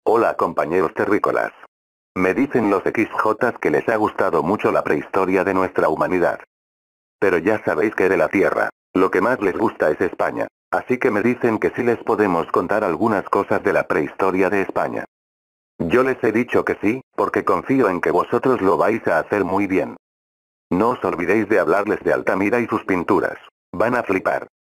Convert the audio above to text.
Hola compañeros terrícolas. Me dicen los XJs que les ha gustado mucho la prehistoria de nuestra humanidad. Pero ya sabéis que de la Tierra, lo que más les gusta es España. Así que me dicen que sí les podemos contar algunas cosas de la prehistoria de España. Yo les he dicho que sí, porque confío en que vosotros lo vais a hacer muy bien. No os olvidéis de hablarles de Altamira y sus pinturas. Van a flipar.